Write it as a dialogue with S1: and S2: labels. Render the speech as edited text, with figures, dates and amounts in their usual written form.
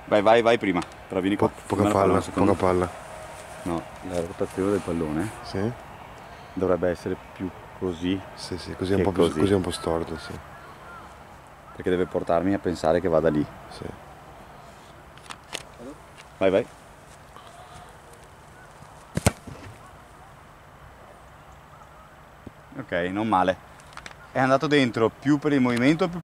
S1: Vai prima, però vieni qua.
S2: Poca palla, poca palla.
S1: No, la rotazione del pallone
S2: Sì?
S1: dovrebbe essere più così.
S2: Sì, così è un po' così è un po' storto, sì.
S1: Perché deve portarmi a pensare che vada lì.
S2: Sì.
S1: Vai. Ok, non male. È andato dentro più per il movimento, più